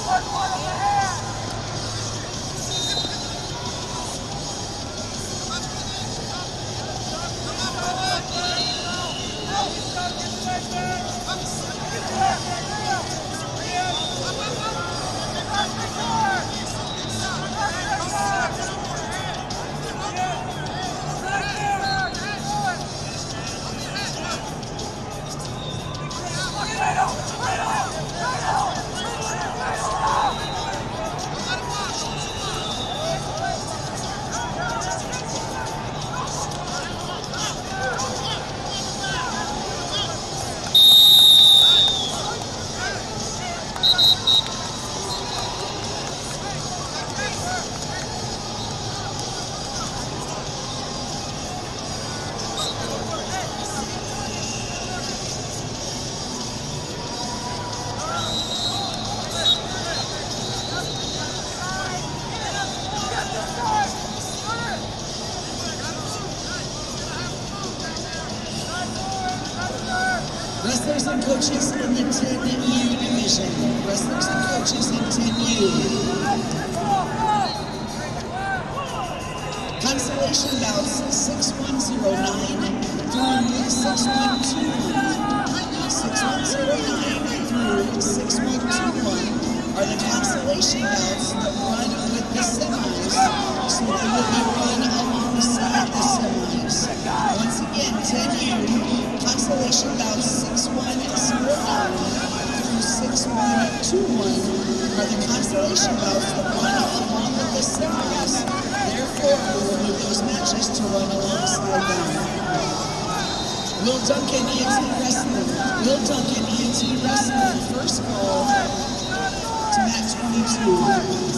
Wrestlers and coaches in the 10U division. Wrestlers and coaches in 10U. Constellation bouts 6109 through 6121. 6109 through 6121 are the constellation bouts that run with the semis, so they will be run alongside the semis. Once again, 10U. Constellation bouts 6109 through 6121 are the constellation bouts that run along with the semis. Therefore, we will move those matches to run alongside them. Will Duncan, ENT Wrestling. Will Duncan, ENT Wrestling. First call to mat 22.